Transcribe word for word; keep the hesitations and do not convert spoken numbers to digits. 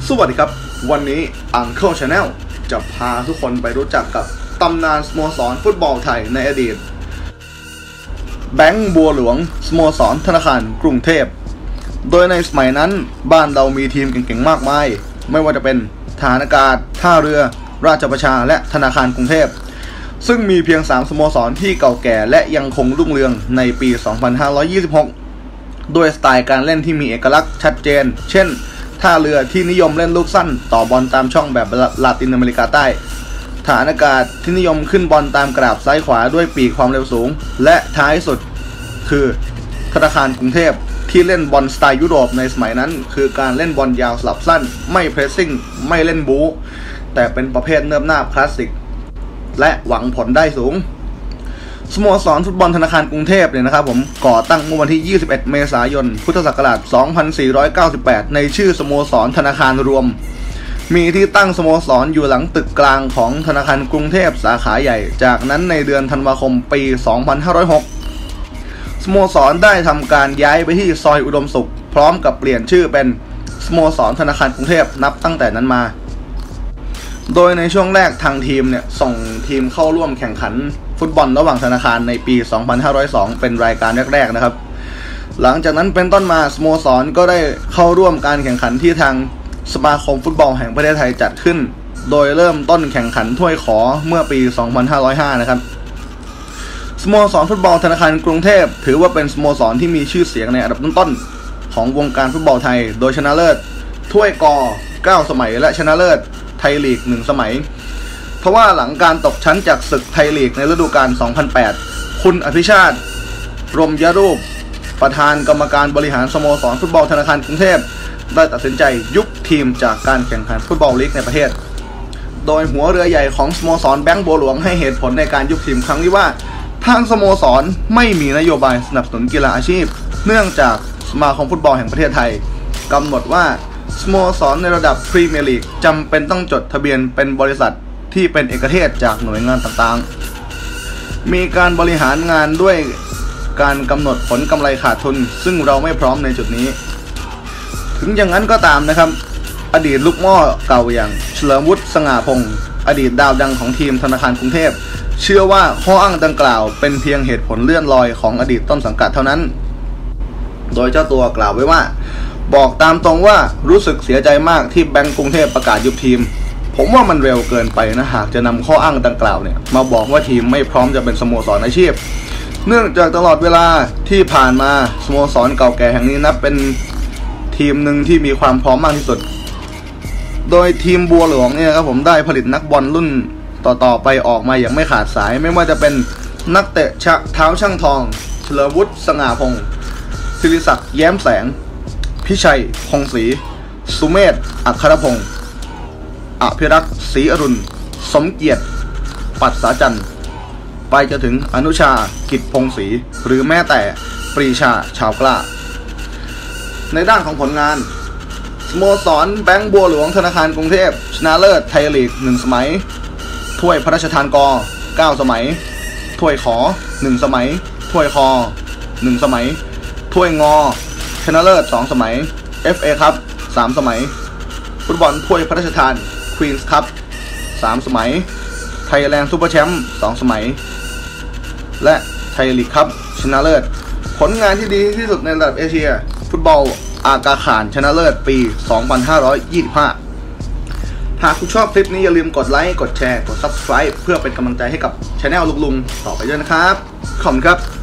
สวัสดีครับวันนี้ Uncle Channel จะพาทุกคนไปรู้จักกับตำนานสโมสรฟุตบอลไทยในอดีตแบงก์บัวหลวงสโมสรธนาคารกรุงเทพโดยในสมัยนั้นบ้านเรามีทีมเก่งๆมากมายไม่ว่าจะเป็นทหารอากาศท่าเรือราชประชาและธนาคารกรุงเทพซึ่งมีเพียงสามสโมสรที่เก่าแก่และยังคงรุ่งเรืองในปี สองพันห้าร้อยยี่สิบหก ด้วยสไตล์การเล่นที่มีเอกลักษณ์ชัดเจนเช่นท่าเรือที่นิยมเล่นลูกสั้นต่อบอลตามช่องแบบลาตินอเมริกาใต้ทหารอากาศที่นิยมขึ้นบอลตามกราบซ้ายขวาด้วยปีกความเร็วสูงและท้ายสุดคือธนาคารกรุงเทพที่เล่นบอลสไตล์ยุโรปในสมัยนั้นคือการเล่นบอลยาวสลับสั้นไม่เพรสซิ่งไม่เล่นบู๊แต่เป็นประเภทเนิบนาบคลาสสิกและหวังผลได้สูงสโมสรฟุตบอลธนาคารกรุงเทพเนี่ยนะครับผมก่อตั้งเมื่อวันที่ยี่สิบเอ็ดเมษายนพุทธศักราชสองพันสี่ร้อยเก้าสิบแปดในชื่อสโมสรธนาคารรวมมีที่ตั้งสโมสรอยู่หลังตึกกลางของธนาคารกรุงเทพสาขาใหญ่จากนั้นในเดือนธันวาคมปีสองพันห้าร้อยหกสโมสรได้ทำการย้ายไปที่ซอยอุดมสุขพร้อมกับเปลี่ยนชื่อเป็นสโมสรธนาคารกรุงเทพนับตั้งแต่นั้นมาโดยในช่วงแรกทางทีมเนี่ยส่งทีมเข้าร่วมแข่งขันฟุตบอลระหว่างธนาคารในปี สองพันห้าร้อยสอง เป็นรายการแรกๆนะครับหลังจากนั้นเป็นต้นมาสโมสรก็ได้เข้าร่วมการแข่งขันที่ทางสมาคมฟุตบอลแห่งประเทศไทยจัดขึ้นโดยเริ่มต้นแข่งขันถ้วยขอเมื่อปี สองพันห้าร้อยห้า นะครับสโมสรฟุตบอลธนาคารกรุงเทพถือว่าเป็นสโมสรที่มีชื่อเสียงในอันดับต้นๆของวงการฟุตบอลไทยโดยชนะเลิศถ้วยกอเก้าสมัยและชนะเลิศไทยลีกหนึ่งสมัยเพราะว่าหลังการตกชั้นจากศึกไทยลีกในฤดูกาล สองพันแปด คุณอภิชาติรมยรูปประธานกรรมการบริหารสโมสรฟุตบอลธนาคารกรุงเทพได้ตัดสินใจยุบทีมจากการแข่งขันฟุตบอลลีกในประเทศโดยหัวเรือใหญ่ของสโมสรแบงก์บัวหลวงให้เหตุผลในการยุบทีมครั้งนี้ว่าทางสโมสรไม่มีนโยบายสนับสนุนกีฬาอาชีพเนื่องจากสมาคมฟุตบอลแห่งประเทศไทยกำหนดว่าสโมสรในระดับพรีเมียร์ลีกจำเป็นต้องจดทะเบียนเป็นบริษัทที่เป็นเอกเทศจากหน่วยงานต่างๆมีการบริหารงานด้วยการกำหนดผลกำไรขาดทุนซึ่งเราไม่พร้อมในจุดนี้ถึงอย่างนั้นก็ตามนะครับอดีตลูกหม้อเก่าอย่างเฉลิมวุฒิสง่าพงศ์อดีตดาวดังของทีมธนาคารกรุงเทพเชื่อว่าข้ออ้างดังกล่าวเป็นเพียงเหตุผลเลื่อนลอยของอดีตต้นสังกัดเท่านั้นโดยเจ้าตัวกล่าวไว้ว่าบอกตามตรงว่ารู้สึกเสียใจมากที่แบงก์กรุงเทพประกาศยุบทีมผมว่ามันเร็วเกินไปนะหากจะนำข้ออ้างดังกล่าวเนี่ยมาบอกว่าทีมไม่พร้อมจะเป็นสโมสรอาชีพเนื่องจากตลอดเวลาที่ผ่านมาสโมสรเก่าแก่แห่งนี้นับเป็นทีมหนึ่งที่มีความพร้อมมากที่สุดโดยทีมบัวหลวงเนี่ยครับผมได้ผลิตนักบอลรุ่นต่อๆไปออกมาอย่างไม่ขาดสายไม่ว่าจะเป็นนักเตะเท้าช่างทองเฉลิมวุฒิสง่าพงศ์ศิริศักดิ์แย้มแสงพิชัยพงศรีสุเมธอัครพงศ์อภิรักษ์ศรีอรุณสมเกียรติปัสสาจันทร์ไปจนถึงอนุชากิจพงศรีหรือแม้แต่ปรีชาชาวกล้าในด้านของผลงานสโมสรแบงก์บัวหลวงธนาคารกรุงเทพชนะเลิศไทยลีกหนึ่งสมัยถ้วยพระราชทานกเก้าสมัยถ้วยขอหนึ่งสมัยถ้วยคอหนึ่งสมัยถ้วยงอชนะเลิศสองสมัย เอฟ เอ ครับสามสมัยฟุตบอลถ้วยพระราชทานควีนส์คัพสามสมัยไทยแลนด์ซุปเปอร์แชมป์สองสมัยและไทยลีกคัพชนะเลิศผลงานที่ดีที่สุดในระดับเอเชียฟุตบอลอากาขานชนะเลิศปี สองพันห้าร้อยยี่สิบห้า หากคุณชอบคลิปนี้อย่าลืมกดไลค์กดแชร์กด ซับสไครบ์ เพื่อเป็นกำลังใจให้กับ Channel ลุงๆต่อไปด้วยนะครับขอบคุณครับ